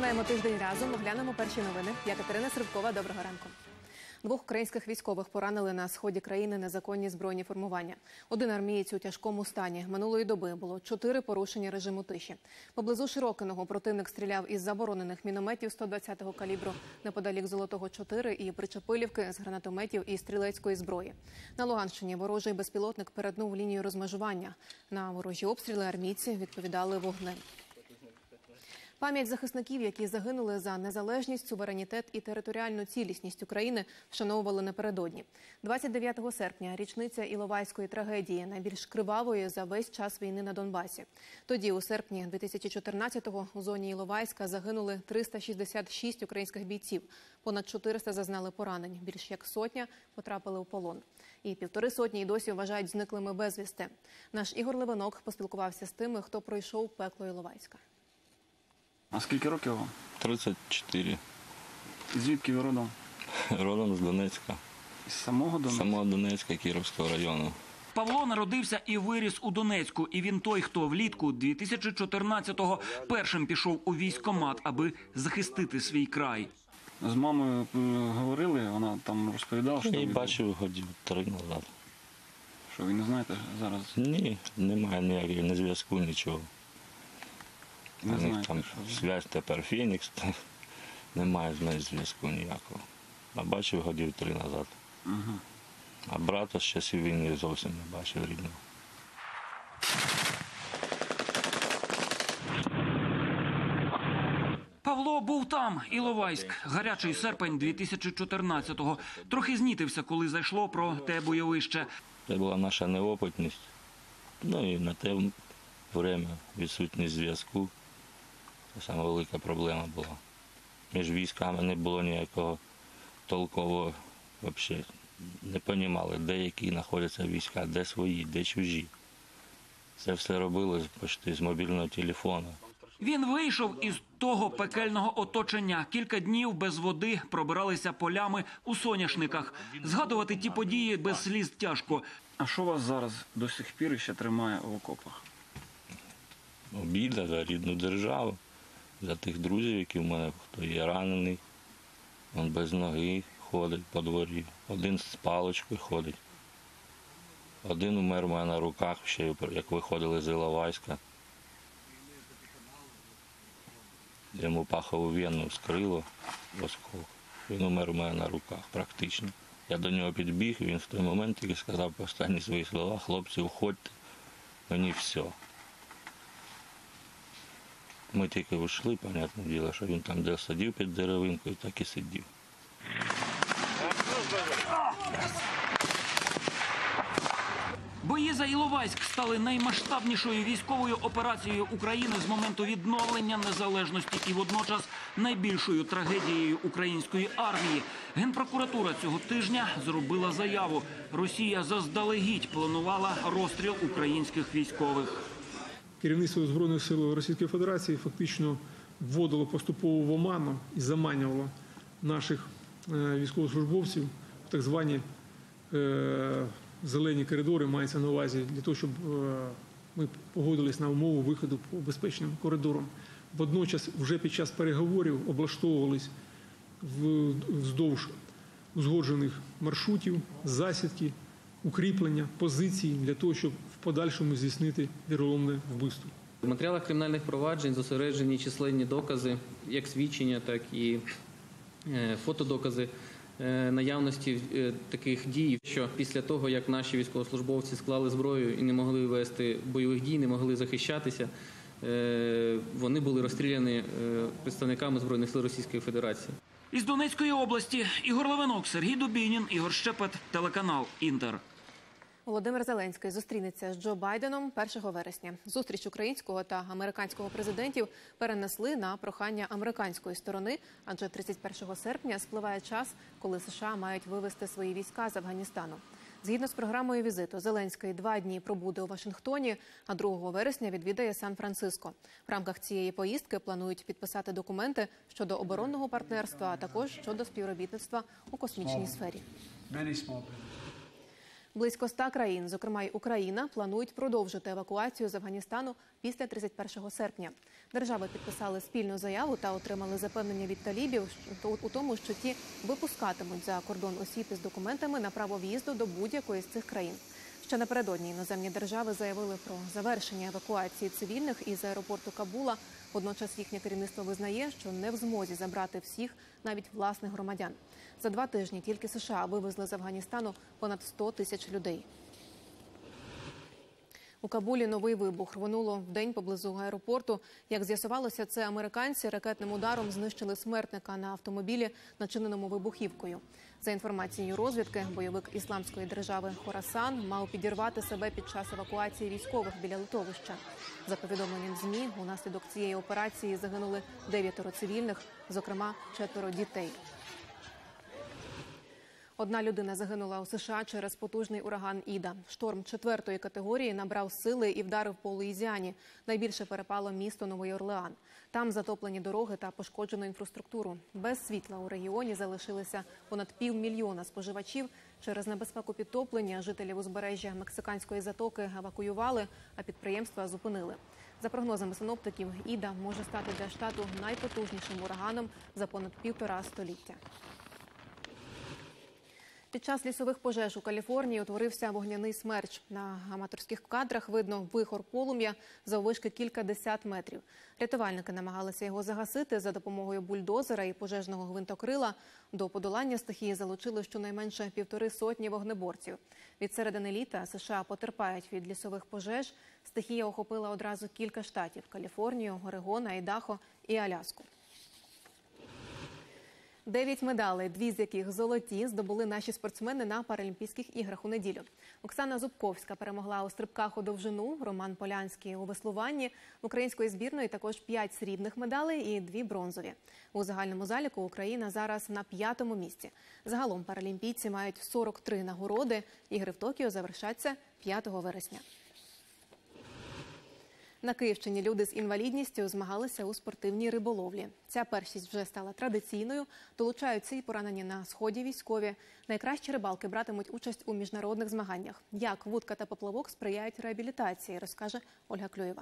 Починаємо тиждень разом. Оглянемо перші новини. Я Катерина Сривкова. Доброго ранку. 2 українських військових поранили на сході країни незаконні збройні формування. 1 армієць у тяжкому стані. Минулої доби було 4 порушення режиму тиші. Поблизу Широкиного противник стріляв із заборонених мінометів 120-го калібру, неподалік Золотого 4 і Причепилівки з гранатометів і стрілецької зброї. На Луганщині ворожий безпілотник перетнув лінію розмежування. На ворожі обстріли армійці відповідали вогнем. Пам'ять захисників, які загинули за незалежність, суверенітет і територіальну цілісність України, вшановували напередодні. 29 серпня – річниця Іловайської трагедії, найбільш кривавої за весь час війни на Донбасі. Тоді, у серпні 2014-го, у зоні Іловайська загинули 366 українських бійців. Понад 400 зазнали поранень, більш як 100 потрапили у полон. І 150 й досі вважають зниклими безвісти. Наш Ігор Левинок поспілкувався з тими, хто пройшов пекло Іловайська. А скільки років вам? 34. Звідки ви родом? Родом з Донецька. З самого Донецька? З самого Донецька, Кіровського району. Павло народився і виріс у Донецьку. І він той, хто влітку 2014-го першим пішов у військкомат, аби захистити свій край. З мамою говорили, вона там розповідала, що... Я її бачив годів 3 назад. Що, ви не знаєте зараз? Ні, немає ніякого ні зв'язку, нічого. У них там зв'язь тепер Фенікс, немає з нею зв'язку ніякого. А бачив годів 3 назад. А брата з часів війни зовсім не бачив рідного. Павло був там, Іловайськ, гарячий серпень 2014-го. Трохи знітився, коли зайшло про те бойовище. Це була наша неопитність. Ну і на те время відсутність зв'язку. Це саме велика проблема була. Між військами не було ніякого толкового, взагалі не розуміли, де які знаходяться війська, де свої, де чужі. Це все робили почти з мобільного телефону. Він вийшов із того пекельного оточення. Кілька днів без води пробиралися полями у соняшниках. Згадувати ті події без сліз тяжко. А що вас зараз до сих пір ще тримає в окопах? Обіда за рідну державу, за тих друзів, які в мене, хто є ранений, він без ноги ходить по дворі, один з паличкою ходить. Один умер у мене на руках, ще як виходили з Іловайська. Йому пахову вену вскрило осколок. Він умер у мене на руках практично. Я до нього підбіг, і він в той момент тільки сказав останні свої слова: хлопці, уходьте, мені все. Ми тільки вийшли, понятне діло, що він там де сидів під деревинкою, так і сидів. Бої за Іловайськ стали наймасштабнішою військовою операцією України з моменту відновлення незалежності і водночас найбільшою трагедією української армії. Генпрокуратура цього тижня зробила заяву. Росія заздалегідь планувала розстріл українських військових. Керівництво Збройних сил Російської Федерації фактично вводило поступово в оману і заманювало наших військовослужбовців в так звані зелені коридори, мається на увазі, для того, щоб ми погодились на умову виходу по безпечним коридорам. Водночас вже під час переговорів облаштовувались вздовж узгоджених маршрутів, засідки, укріплення, позиції для того, щоб в подальшому здійснити віроломне вбивство. В матеріалах кримінальних проваджень зосереджені численні докази, як свідчення, так і фотодокази наявності таких дій, що після того, як наші військовослужбовці склали зброю і не могли вести бойових дій, не могли захищатися, вони були розстріляні представниками Збройних сил Російської Федерації. Із Донецької області Ігор Левинок, Сергій Дубінін, Ігор Щепет, телеканал «Інтер». Володимир Зеленський зустрінеться з Джо Байденом 1 вересня. Зустріч українського та американського президентів перенесли на прохання американської сторони, адже 31 серпня спливає час, коли США мають вивести свої війська з Афганістану. Згідно з програмою візиту, Зеленський 2 дні пробуде у Вашингтоні, а 2 вересня відвідає Сан-Франциско. В рамках цієї поїздки планують підписати документи щодо оборонного партнерства, а також щодо співробітництва у космічній сфері. Близько 100 країн, зокрема й Україна, планують продовжити евакуацію з Афганістану після 31 серпня. Держави підписали спільну заяву та отримали запевнення від талібів у тому, що ті випускатимуть за кордон осіб із документами на право в'їзду до будь-якої з цих країн. Ще напередодні іноземні держави заявили про завершення евакуації цивільних із аеропорту Кабула. Водночас їхнє керівництво визнає, що не в змозі забрати всіх, навіть власних громадян. За 2 тижні тільки США вивезли з Афганістану понад 100 тисяч людей. У Кабулі новий вибух рвонуло вдень поблизу аеропорту. Як з'ясувалося, це американці ракетним ударом знищили смертника на автомобілі, начиненому вибухівкою. За інформацією розвідки, бойовик Ісламської держави Хорасан мав підірвати себе під час евакуації військових біля литовища. За повідомленням ЗМІ, унаслідок цієї операції загинули 9 цивільних, зокрема 4 дітей. 1 людина загинула у США через потужний ураган Іда. Шторм 4-ї категорії набрав сили і вдарив по Луїзіані. Найбільше перепало місто Новий Орлеан. Там затоплені дороги та пошкоджену інфраструктуру. Без світла у регіоні залишилися понад 500 000 споживачів. Через небезпеку підтоплення жителів узбережжя Мексиканської затоки евакуювали, а підприємства зупинили. За прогнозами синоптиків, Іда може стати для штату найпотужнішим ураганом за понад 1,5 століття. Під час лісових пожеж у Каліфорнії утворився вогняний смерч. На аматорських кадрах видно вихор полум'я заввишки кількадесят метрів. Рятувальники намагалися його загасити за допомогою бульдозера і пожежного гвинтокрила. До подолання стихії залучили щонайменше 150 вогнеборців. Від середини літа США потерпають від лісових пожеж. Стихія охопила одразу кілька штатів – Каліфорнію, Орегон, Айдахо і Аляску. 9 медалей, 2 з яких золоті, здобули наші спортсмени на Паралімпійських іграх у неділю. Оксана Зубковська перемогла у стрибках у довжину, Роман Полянський у веслуванні. В української збірної також 5 срібних медалей і 2 бронзові. У загальному заліку Україна зараз на 5-му місці. Загалом паралімпійці мають 43 нагороди. Ігри в Токіо завершаться 5 вересня. На Київщині люди з інвалідністю змагалися у спортивній риболовлі. Ця першість вже стала традиційною. Долучаються і поранені на сході військові. Найкращі рибалки братимуть участь у міжнародних змаганнях. Як вудка та поплавок сприяють реабілітації, розкаже Ольга Клюєва.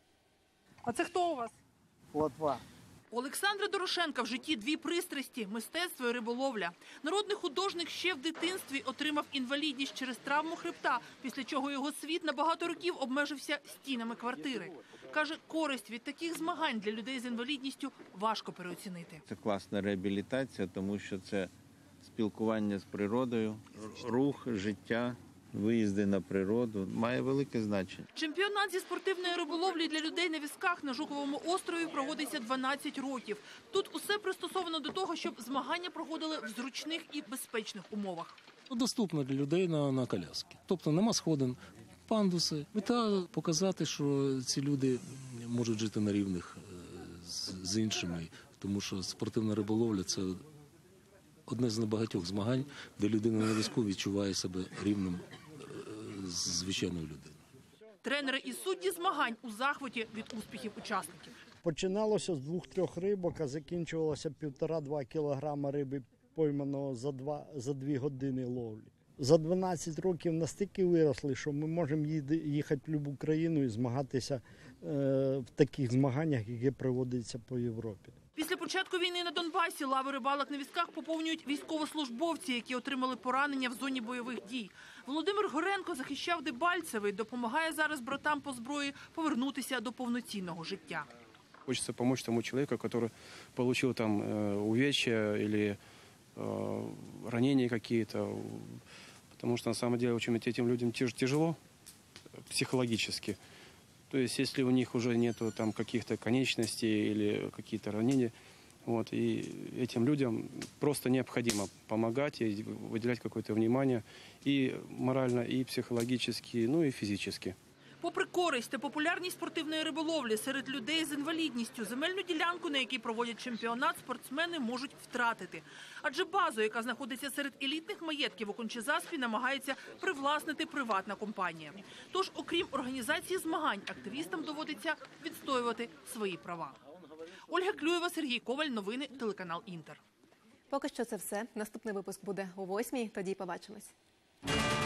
А це хто у вас? Плотва. У Олександра Дорошенка в житті 2 пристрасті – мистецтво і риболовля. Народний художник ще в дитинстві отримав інвалідність через травму хребта, після чого його світ на багато років обмежився стінами квартири. Каже, користь від таких змагань для людей з інвалідністю важко переоцінити. Це класна реабілітація, тому що це спілкування з природою, рух, життя, виїзди на природу має велике значення. Чемпіонат зі спортивної риболовлі для людей на візках на Жуковому острові проводиться 12 років. Тут усе пристосовано до того, щоб змагання проходили в зручних і безпечних умовах. Доступно для людей на коляски. Тобто нема сходин, пандуси. Мета показати, що ці люди можуть жити на рівних з іншими, тому що спортивна риболовля – це одне з небагатьох змагань, де людина на візку відчуває себе рівним з звичайною людиною. Тренери і судді змагань у захваті від успіхів учасників. Починалося з 2-3 рибок, а закінчувалося 1,5-2 кілограма риби пойманого за 2 години ловлі. За 12 років настільки виросли, що ми можемо їхати в будь-яку країну і змагатися в таких змаганнях, які проводяться по Європі. Після початку війни на Донбасі лави рибалок на візках поповнюють військовослужбовці, які отримали поранення в зоні бойових дій. Володимир Горенко захищав Дебальцеве і допомагає зараз братам по зброї повернутися до повноцінного життя. Хочется помочь тому человеку, который получил там увечья или ранения какие-то. Потому что на самом деле очень этим людям тяжело психологически. То есть если у них уже нету там каких-то конечностей или какие-то ранения, вот, и этим людям просто необходимо помогать и выделять какое-то внимание и морально, и психологически, ну и физически. Попри користь та популярність спортивної риболовлі серед людей з інвалідністю, земельну ділянку, на якій проводять чемпіонат, спортсмени можуть втратити. Адже базу, яка знаходиться серед елітних маєтків у Кончі-Заспі, намагається привласнити приватна компанія. Тож, окрім організації змагань, активістам доводиться відстоювати свої права. Ольга Клюєва, Сергій Коваль. Новини, телеканал Інтер. Поки що це все. Наступний випуск буде о 8:00. Тоді побачимось.